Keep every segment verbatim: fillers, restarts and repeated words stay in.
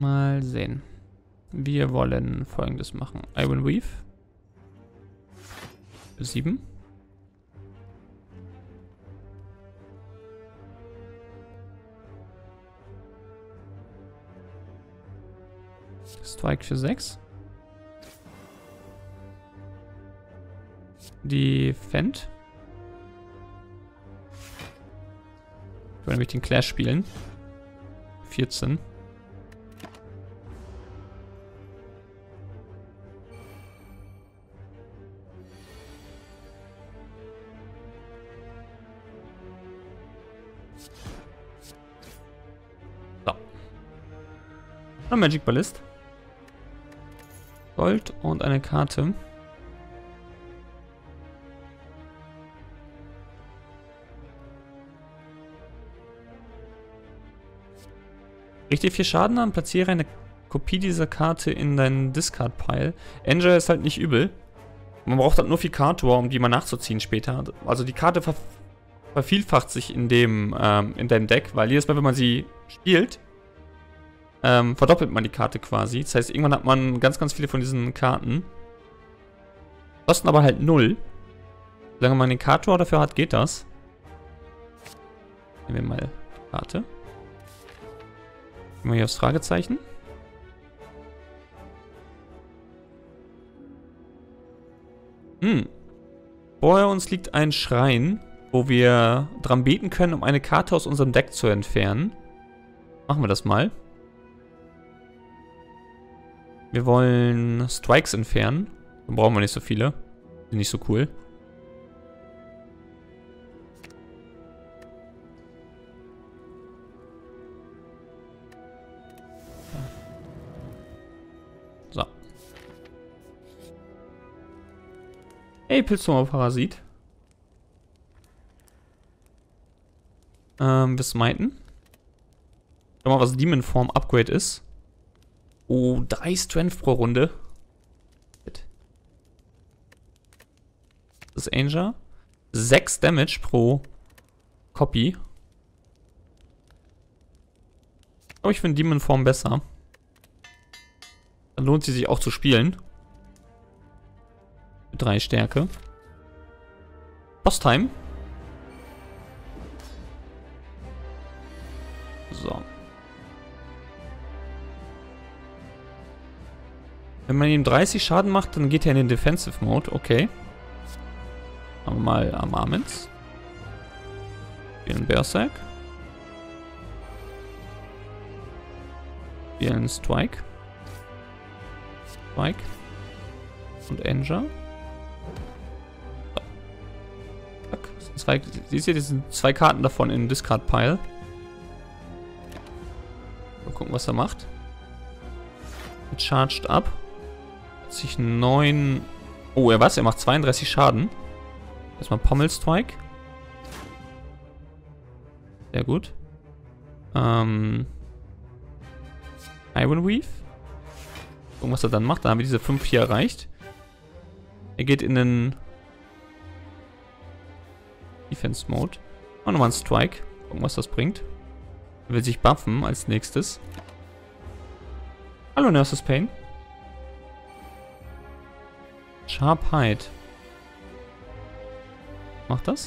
Mal sehen. Wir wollen Folgendes machen. Iron Weave. sieben. Strike für sechs. Die Fend. Ich will nämlich den Clash spielen. vierzehn. So. Ein Magic Ballist. Gold und eine Karte. Richte vier Schaden an, platziere eine Kopie dieser Karte in deinen Discard-Pile. Angel ist halt nicht übel. Man braucht halt nur vier Kartor, um die mal nachzuziehen später. Also die Karte ver vervielfacht sich in dem ähm, in deinem Deck, weil jedes Mal, wenn man sie spielt, ähm, verdoppelt man die Karte quasi. Das heißt, irgendwann hat man ganz, ganz viele von diesen Karten. Kosten aber halt null. Solange man den Kartor dafür hat, geht das. Nehmen wir mal die Karte. Gehen wir hier aufs Fragezeichen. Hm. Vor uns liegt ein Schrein, wo wir dran beten können, um eine Karte aus unserem Deck zu entfernen. Machen wir das mal. Wir wollen Strikes entfernen. Dann brauchen wir nicht so viele. Sind nicht so cool. So. Hey, Pilztummer-Parasit. Ähm, wir smiten. Schau mal, was Demon Form Upgrade ist. Oh, drei Strength pro Runde. Das ist Angel. sechs Damage pro Copy. Aber ich finde Demon Form besser. Dann lohnt sie sich auch zu spielen. Mit drei Stärke. Boss Time. So. Wenn man ihm dreißig Schaden macht, dann geht er in den Defensive Mode. Okay. Machen wir mal Armaments. Spielen Berserk. Spielen Strike. Strike. Und Angel. So. Zwei, siehst du, das sind zwei Karten davon in Discard Pile. Mal gucken, was er macht. Charged up. Hat sich neun. Oh, er was? Er macht zweiunddreißig Schaden. Erstmal Pommel Strike. Sehr gut. Ähm. Iron Weave. Gucken, was er dann macht. Dann haben wir diese fünf hier erreicht. Er geht in den Defense Mode. Und nochmal ein Strike. Gucken, was das bringt. Er will sich buffen als nächstes. Hallo, Nurse's Pain. Sharp Hide. Macht das?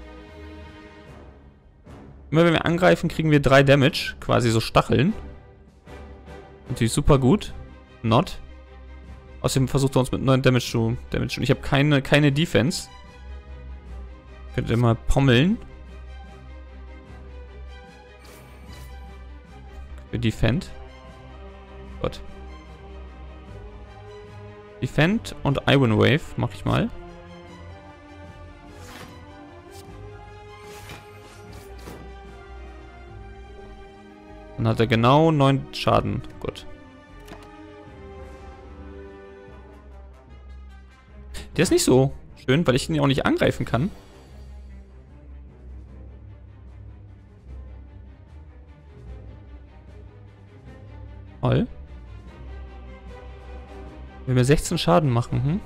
Immer wenn wir angreifen, kriegen wir drei Damage. Quasi so Stacheln. Natürlich super gut. Not. Außerdem versucht er uns mit neun Damage zu damagen. Ich habe keine, keine Defense. Könnt ihr mal pommeln. Wir defend. Gott. Defend und Iron Wave mache ich mal. Dann hat er genau neun Schaden. Gut. Der ist nicht so schön, weil ich ihn auch nicht angreifen kann. Toll. Will mir sechzehn Schaden machen, hm?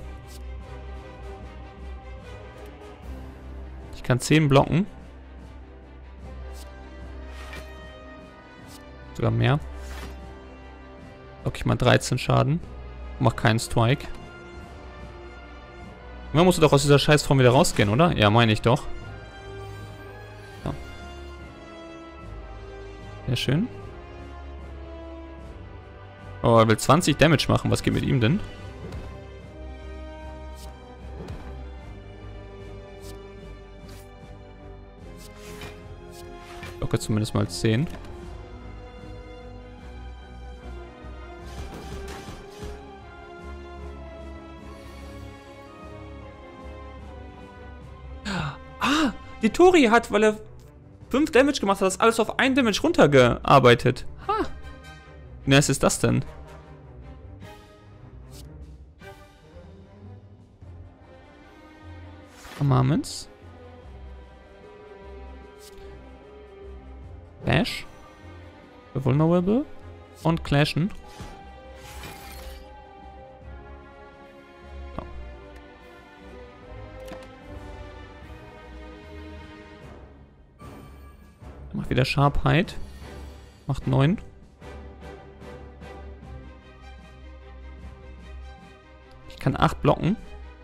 Ich kann zehn blocken. Sogar mehr. Lock ich mal dreizehn Schaden. Mach keinen Strike. Man musst du doch aus dieser Scheißform wieder rausgehen, oder? Ja, meine ich doch. Ja. Sehr schön. Oh, er will zwanzig Damage machen. Was geht mit ihm denn? Locker zumindest mal zehn. Ah, die Tori hat, weil er fünf Damage gemacht hat, das alles auf ein Damage runtergearbeitet. Ha. Wie nice ist das denn? Commandments. Clash. Vulnerable. Und Clashen. So. Macht wieder Sharpheit. Macht neun. Ich kann acht blocken.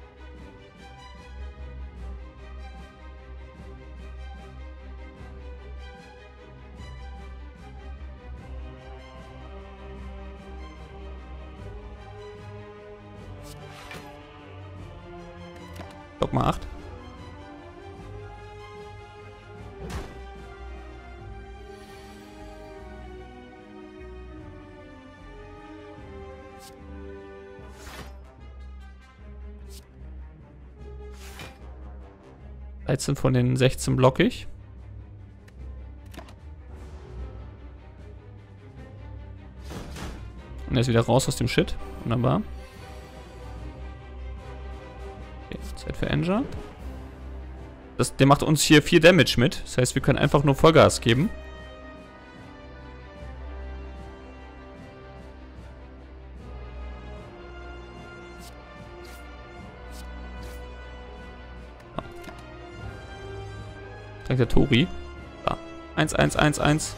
Block mal acht. dreizehn von den sechzehn block ich. Und er ist wieder raus aus dem Shit. Wunderbar. Okay, Zeit für Anger. Das, der macht uns hier vier Damage mit. Das heißt, wir können einfach nur Vollgas geben. Der Tori. Da. eins, eins, eins, eins.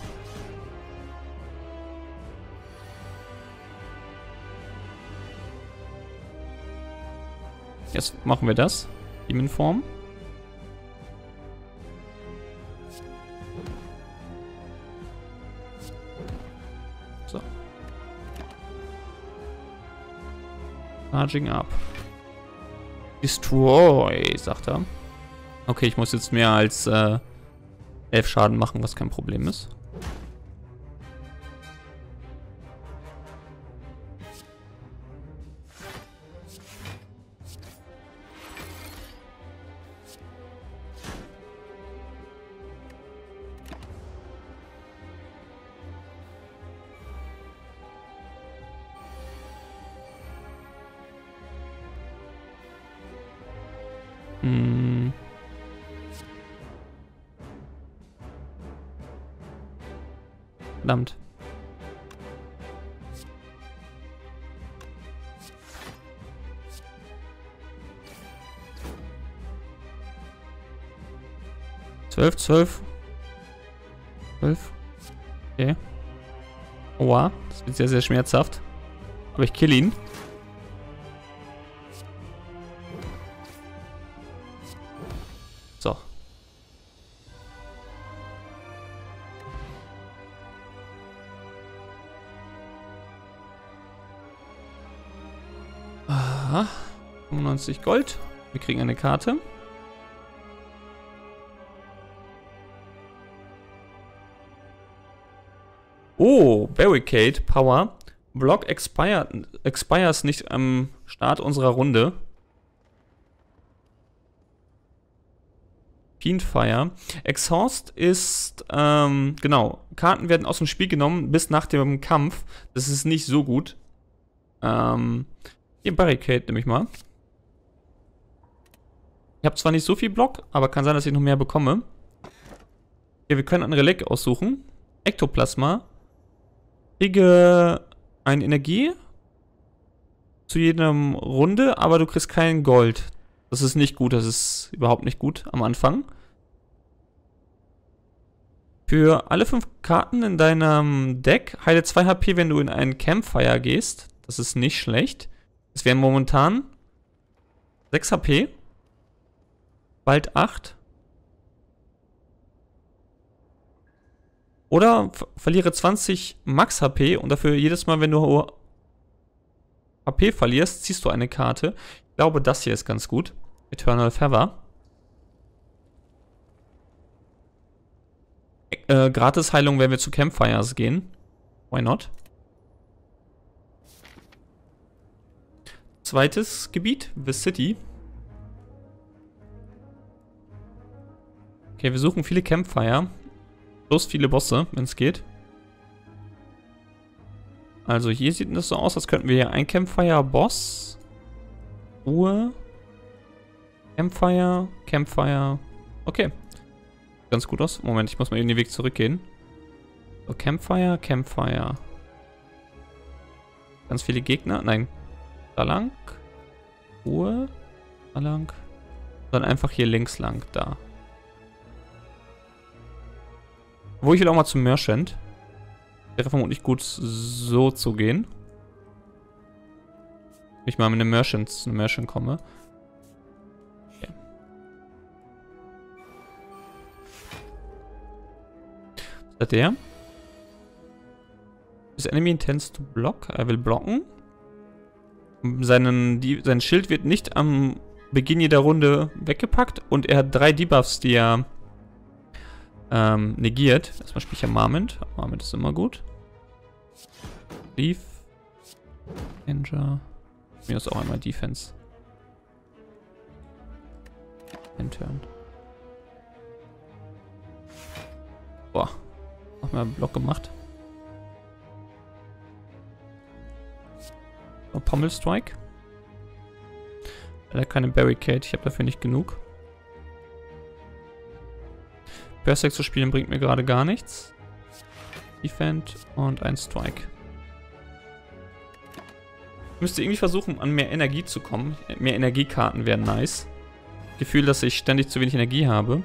Jetzt machen wir das. Demon-Form. So. Charging up. Destroy, sagt er. Okay, ich muss jetzt mehr als äh, elf Schaden machen, was kein Problem ist. Hm. Verdammt. Zwölf, zwölf. Zwölf. Okay. Oha, das wird sehr, sehr schmerzhaft. Aber ich kill ihn. So. Aha. fünfundneunzig Gold. Wir kriegen eine Karte. Oh, Barricade Power. Block expired, expires nicht am Start unserer Runde. Fiendfire. Exhaust ist, ähm, genau, Karten werden aus dem Spiel genommen bis nach dem Kampf. Das ist nicht so gut. Ähm, hier Barricade nehme ich mal. Ich habe zwar nicht so viel Block, aber kann sein, dass ich noch mehr bekomme. Hier, wir können ein Relikt aussuchen. Ektoplasma. Kriege eine Energie zu jedem Runde, aber du kriegst kein Gold. Das ist nicht gut, das ist überhaupt nicht gut am Anfang. Für alle fünf Karten in deinem Deck heile zwei H P, wenn du in einen Campfire gehst. Das ist nicht schlecht. Es wären momentan sechs H P. Bald acht. Oder verliere zwanzig Max H P und dafür jedes Mal, wenn du H P verlierst, ziehst du eine Karte. Ich glaube, das hier ist ganz gut. Eternal Feather. Äh, Gratis-Heilung, wenn wir zu Campfires gehen. Why not? Zweites Gebiet, The City. Okay, wir suchen viele Campfire. Plus viele Bosse, wenn es geht. Also hier sieht es so aus, als könnten wir hier ein Campfire-Boss. Ruhe. Campfire, Campfire. Okay. Ganz gut aus. Moment, ich muss mal eben den Weg zurückgehen. So, Campfire, Campfire. Ganz viele Gegner. Nein. Da lang. Ruhe. Da lang. Dann einfach hier links lang. Da. Wo ich will auch mal zum Merchant. Wäre vermutlich gut, so zu gehen. Wenn ich mal mit einem Merchant zu einem Merchant komme. Okay. Was hat der? This enemy intends to block. Er will blocken. Seinen, die, sein Schild wird nicht am Beginn jeder Runde weggepackt. Und er hat drei Debuffs, die er ähm, negiert. Erstmal spiele ich ja Marmot. Marmot ist immer gut. Leaf. Danger. Mir ist auch einmal Defense. Intern. Boah. Noch mal einen Block gemacht. Oh, Pommel Strike. Leider keine Barricade. Ich habe dafür nicht genug. Berserk zu spielen bringt mir gerade gar nichts. Defend und ein Strike. Ich müsste irgendwie versuchen, an mehr Energie zu kommen. Mehr Energiekarten wären nice. Gefühl, dass ich ständig zu wenig Energie habe.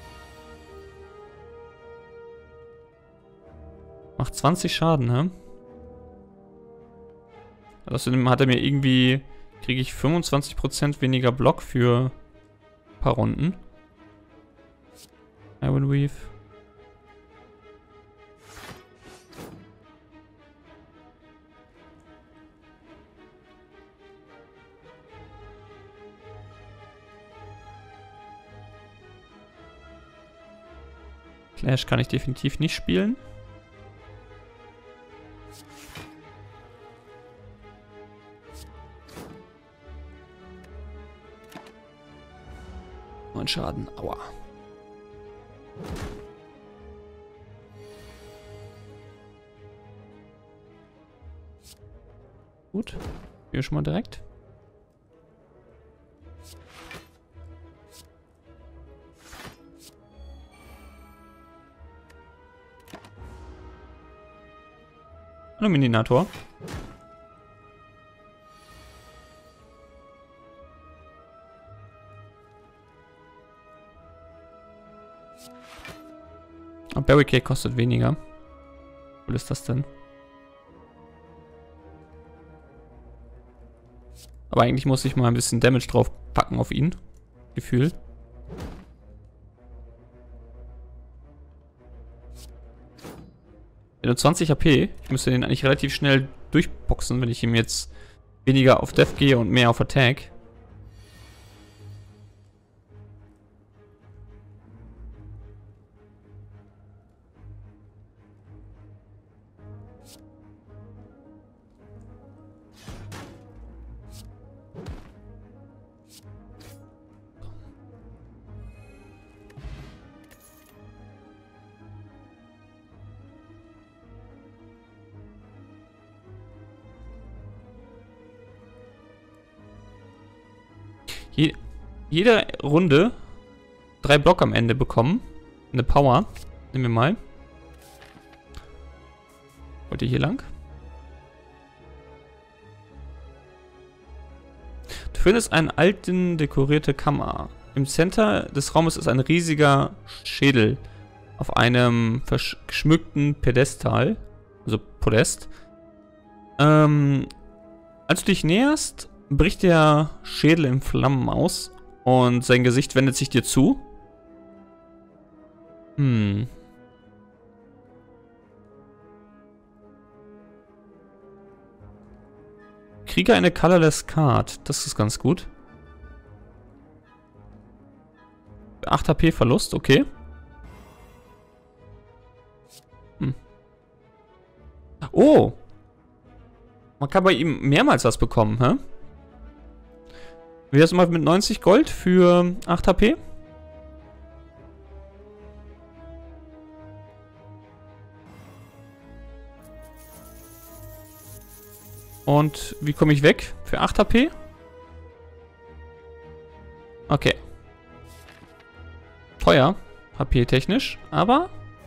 Macht zwanzig Schaden, hä? Außerdem hat er mir irgendwie... Kriege ich fünfundzwanzig Prozent weniger Block für ein paar Runden. Iron Weave. Clash kann ich definitiv nicht spielen. neun Schaden, aua. Gut, hier schon mal direkt. Illuminator. Und Barricade kostet weniger. Wo ist das denn? Aber eigentlich muss ich mal ein bisschen Damage drauf packen auf ihn. Gefühl. Er hat zwanzig H P. Ich müsste den eigentlich relativ schnell durchboxen, wenn ich ihm jetzt weniger auf Death gehe und mehr auf Attack. Je, jede Runde drei Block am Ende bekommen. Eine Power. Nehmen wir mal. Wollt ihr hier lang? Du findest einen alten dekorierte Kammer. Im Center des Raumes ist ein riesiger Schädel auf einem geschmückten Pedestal, also Podest. Ähm, als du dich näherst, bricht der Schädel in Flammen aus und sein Gesicht wendet sich dir zu. Hm. Kriege eine Colorless Card. Das ist ganz gut. acht H P Verlust, okay. Hm. Oh! Man kann bei ihm mehrmals was bekommen, hä? Wie das mal mit neunzig Gold für acht H P? Und wie komme ich weg? Für acht H P? Okay. Teuer. H P technisch. Aber...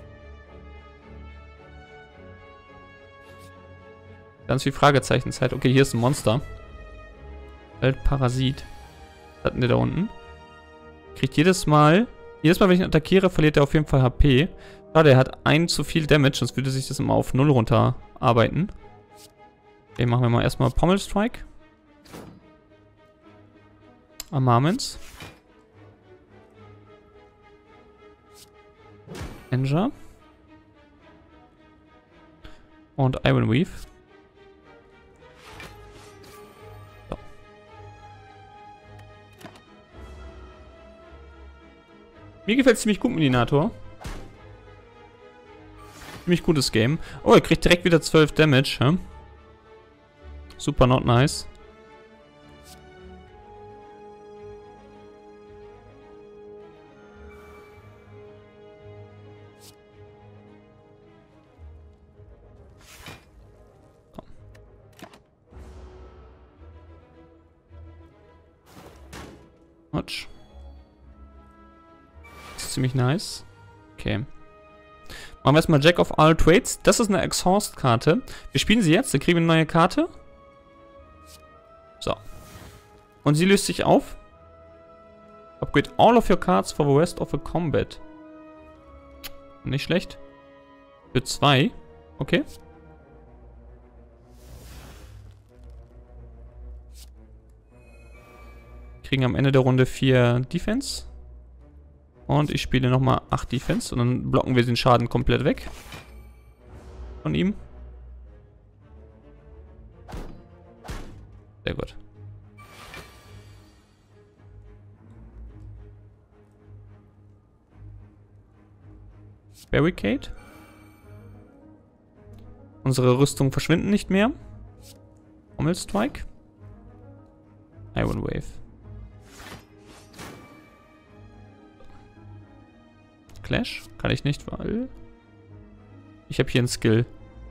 ganz viel Fragezeichenzeit. Okay, hier ist ein Monster. Weltparasit. Was hatten wir da unten? Kriegt jedes Mal... Jedes Mal, wenn ich ihn attackiere, verliert er auf jeden Fall H P. Schade, er hat ein zu viel Damage, sonst würde sich das immer auf null runterarbeiten. Okay, machen wir mal erstmal Pommel Strike. Armaments. Enger. Und Iron Weave. So. Mir gefällt es ziemlich gut, Mininator. Ziemlich gutes Game. Oh, er kriegt direkt wieder zwölf Damage, hä? Super not nice. Watch. Das ist ziemlich nice. Okay. Machen wir erstmal Jack of All Trades. Das ist eine Exhaust-Karte. Wir spielen sie jetzt, dann kriegen wir eine neue Karte. So. Und sie löst sich auf. Upgrade all of your cards for the rest of the combat. Nicht schlecht. Für zwei. Okay. Kriegen am Ende der Runde vier Defense. Und ich spiele nochmal acht Defense. Und dann blocken wir den Schaden komplett weg. Von ihm. Sehr gut. Barricade. Unsere Rüstungen verschwinden nicht mehr. Pommel Strike. Iron Wave. Clash? Kann ich nicht, weil... ich habe hier einen Skill.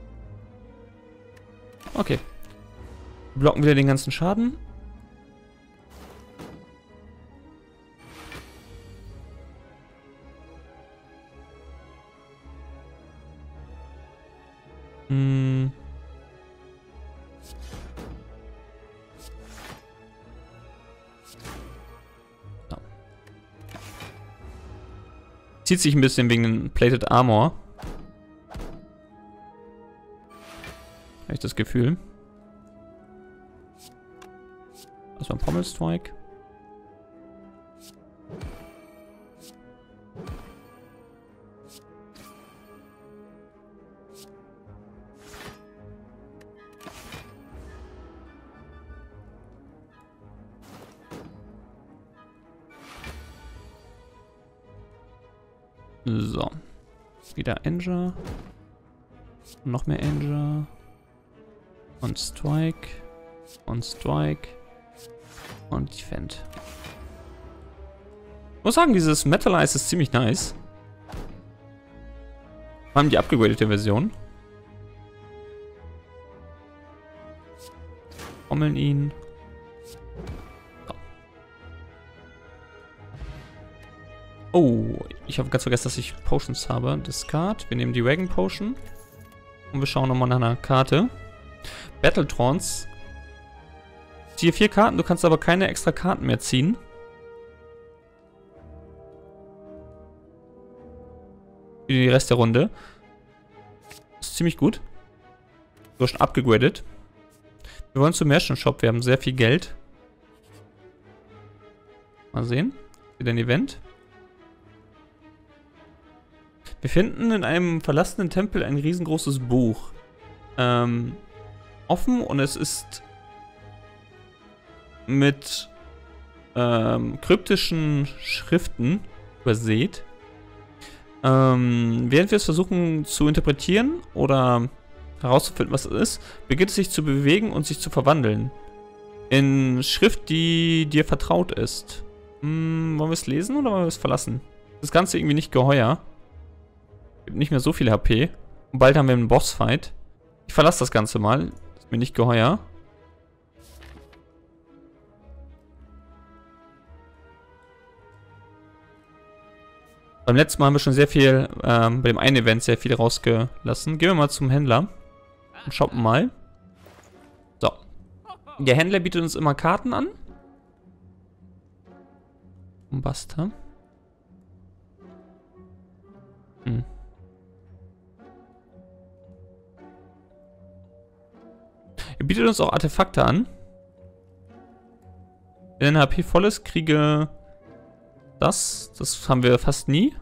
Okay. Blocken wieder den ganzen Schaden. Hm. So. Zieht sich ein bisschen wegen den Plated Armor. Habe ich das Gefühl. Das war ein Pommel Strike. So. Wieder Enger. Noch mehr Enger. Und Strike. Und Strike. Und Defend. Ich muss sagen, dieses Metalize ist ziemlich nice. Vor allem die upgradete Version. Trommeln ihn. So. Oh, ich habe ganz vergessen, dass ich Potions habe. Discard. Wir nehmen die Wagon Potion. Und wir schauen nochmal nach einer Karte. Battletrons. Ziehe vier Karten, du kannst aber keine extra Karten mehr ziehen. Für den Rest der Runde. Das ist ziemlich gut. So schon abgegradet. Wir wollen zum Merchant Shop. Wir haben sehr viel Geld. Mal sehen. Wieder ein Event. Wir finden in einem verlassenen Tempel ein riesengroßes Buch. Ähm, offen und es ist mit ähm, kryptischen Schriften übersät. Ähm, während wir es versuchen zu interpretieren oder herauszufinden, was es ist, beginnt es sich zu bewegen und sich zu verwandeln. In Schrift, die dir vertraut ist. Hm, wollen wir es lesen oder wollen wir es verlassen? Das Ganze irgendwie nicht geheuer. Gibt nicht mehr so viel H P. Und bald haben wir einen Bossfight. Ich verlasse das Ganze mal. Ist mir nicht geheuer. Beim letzten Mal haben wir schon sehr viel, ähm, bei dem einen Event sehr viel rausgelassen. Gehen wir mal zum Händler und shoppen mal. So. Der Händler bietet uns immer Karten an. Buster. Hm. Er bietet uns auch Artefakte an. Wenn H P voll ist, kriege das. Das haben wir fast nie.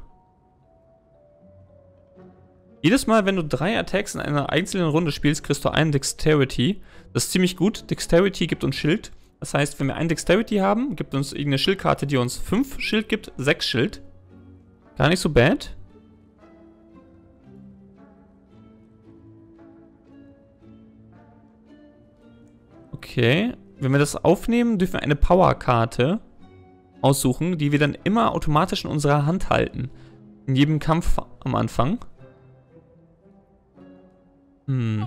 Jedes Mal, wenn du drei Attacks in einer einzelnen Runde spielst, kriegst du einen Dexterity. Das ist ziemlich gut. Dexterity gibt uns Schild. Das heißt, wenn wir einen Dexterity haben, gibt uns irgendeine Schildkarte, die uns fünf Schild gibt, sechs Schild. Gar nicht so bad. Okay. Wenn wir das aufnehmen, dürfen wir eine Powerkarte aussuchen, die wir dann immer automatisch in unserer Hand halten. In jedem Kampf am Anfang. Hm.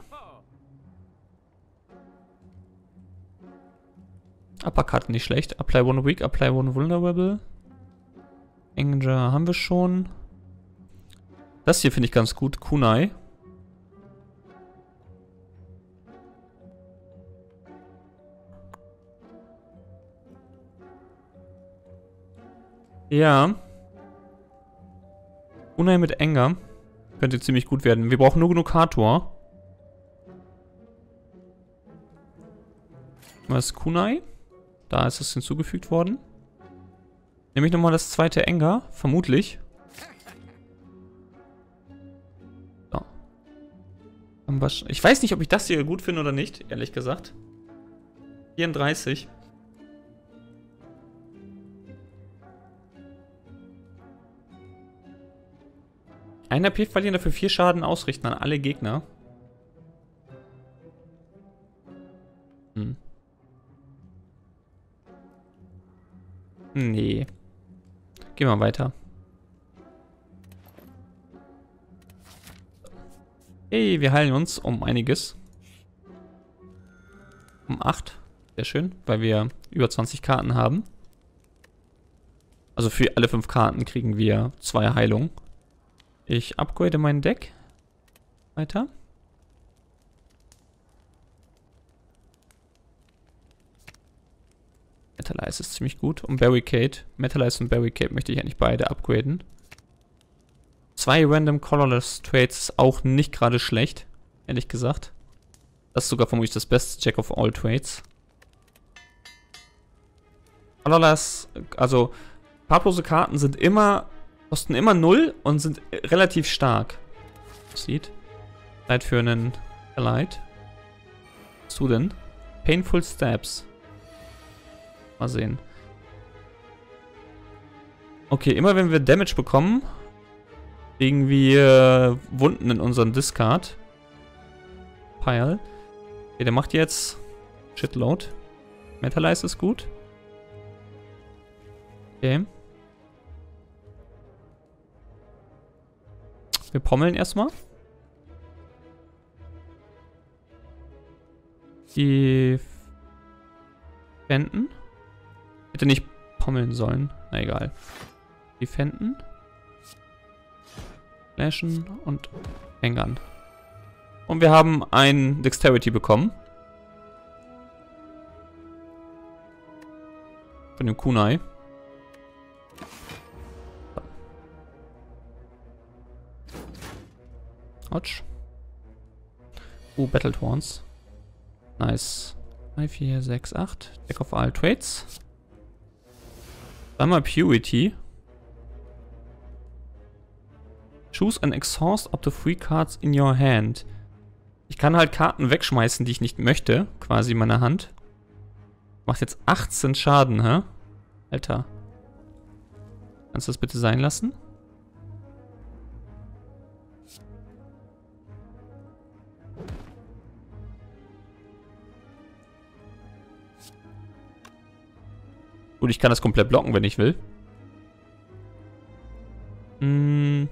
Uppercut nicht schlecht. Apply one weak, apply one vulnerable. Anger haben wir schon. Das hier finde ich ganz gut. Kunai. Ja. Kunai mit Anger. Könnte ziemlich gut werden. Wir brauchen nur genug Hardware. Was ist Kunai? Da ist es hinzugefügt worden. Nehme ich nochmal das zweite Anger. Vermutlich. So. Ich weiß nicht, ob ich das hier gut finde oder nicht, ehrlich gesagt. vierunddreißig. Ein H P verlieren, dafür vier Schaden ausrichten an alle Gegner. Hm. Nee. Gehen wir weiter. Hey, wir heilen uns um einiges. Um acht. Sehr schön, weil wir über zwanzig Karten haben. Also für alle fünf Karten kriegen wir zwei Heilungen. Ich upgrade mein Deck. Weiter. Metalize ist ziemlich gut. Und Barricade. Metalize und Barricade möchte ich eigentlich beide upgraden. Zwei Random Colorless Trades ist auch nicht gerade schlecht. Ehrlich gesagt. Das ist sogar vermutlich das beste Jack of all Trades. Colorless, also farblose Karten sind immer, kosten immer null und sind relativ stark. Sieht. Zeit für einen Allied. Was hast du denn? Painful Stabs. Mal sehen. Okay, immer wenn wir Damage bekommen, kriegen wir Wunden in unseren Discard. Pile. Okay, der macht jetzt Shitload. Metalize ist gut. Okay. Wir pommeln erstmal. Die Fenden. Hätte nicht pommeln sollen. Na egal. Die Fenden. Flashen und Hängern. Und wir haben ein Dexterity bekommen. Von dem Kunai. Autsch. Uh, Battled Horns. Nice. drei, vier, sechs, acht. Deck of all Trades. Einmal Purity. Choose and exhaust up to three cards in your hand. Ich kann halt Karten wegschmeißen, die ich nicht möchte, quasi in meiner Hand. Macht jetzt achtzehn Schaden, hä? Alter. Kannst du das bitte sein lassen? Gut, ich kann das komplett blocken, wenn ich will. Hm.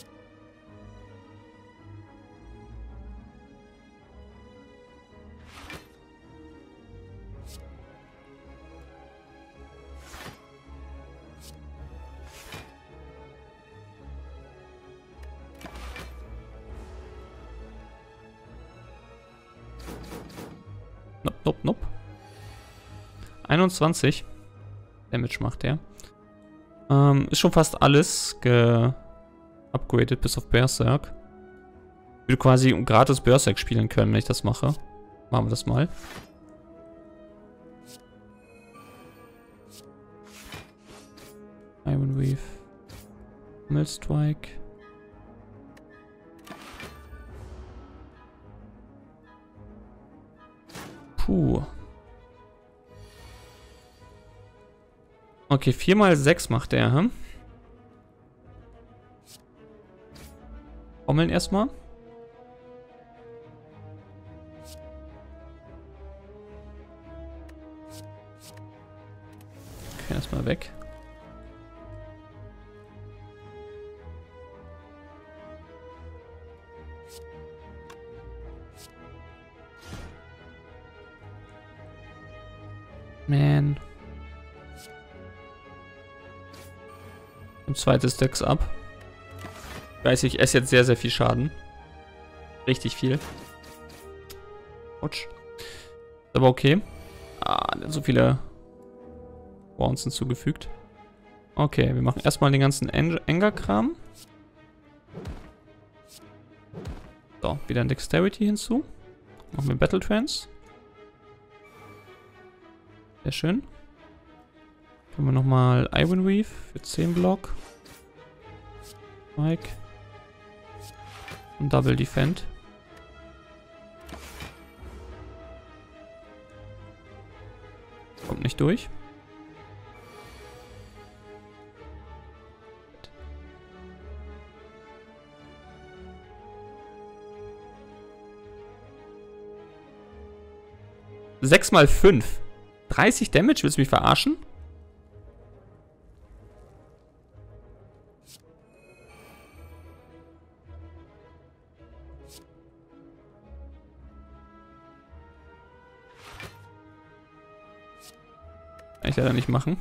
Nope, nope, nope. einundzwanzig Damage macht der. Ähm, ist schon fast alles ge-upgradet, bis auf Berserk. Ich würde quasi gratis Berserk spielen können, wenn ich das mache. Machen wir das mal. Iron Weave. Millstrike. Puh. Okay, vier mal sechs macht der, hm? Trommeln erstmal. Okay, erstmal weg. Man. Ein zweites Decks ab. Ich weiß, ich esse jetzt sehr, sehr viel Schaden. Richtig viel. Autsch. Ist aber okay. Ah, der hat so viele Wounds hinzugefügt. Okay, wir machen erstmal den ganzen Anger-Kram. So, wieder ein Dexterity hinzu. Machen wir Battle Trance. Sehr schön. Können wir nochmal Iron Weave für zehn Block. Mike. Und Double Defend. Kommt nicht durch. sechs mal fünf. dreißig Damage? Willst du mich verarschen? Kann ich leider nicht machen.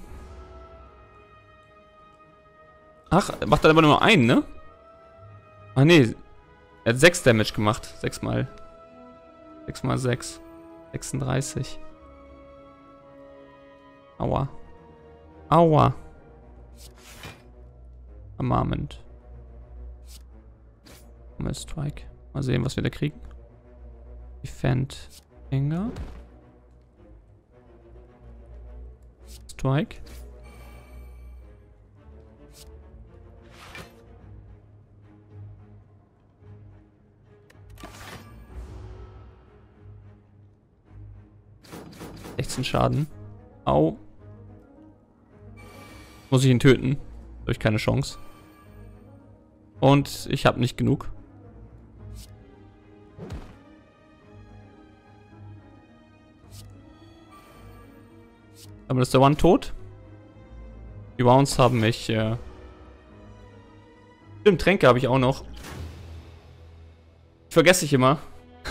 Ach, macht er aber nur einen, ne? Ach nee. Er hat sechs Damage gemacht. sechs mal. sechs mal sechs. sechsunddreißig. Aua. Aua. Armament. Mal Strike. Mal sehen, was wir da kriegen. Defend. Anger. Strike. sechzehn Schaden. Au. Muss ich ihn töten? Habe ich keine Chance. Und ich habe nicht genug. Aber ist der One tot? Die Wounds haben mich... Äh Stimmt, Tränke habe ich auch noch. Vergesse ich immer.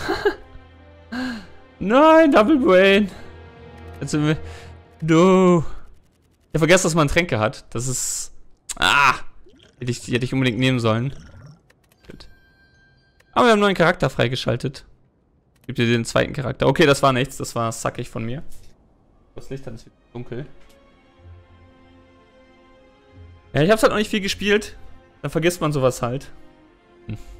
Nein, Double Brain. Jetzt sind wir... No. Ich vergesse, dass man Tränke hat. Das ist... Ah! Hätte ich, die hätte ich unbedingt nehmen sollen. Gut. Aber wir haben nur einen Charakter freigeschaltet. Gibt dir den zweiten Charakter. Okay, das war nichts. Das war sackig von mir. Das Licht, dann ist wieder dunkel. Ja, ich hab's halt noch nicht viel gespielt. Dann vergisst man sowas halt. Hm.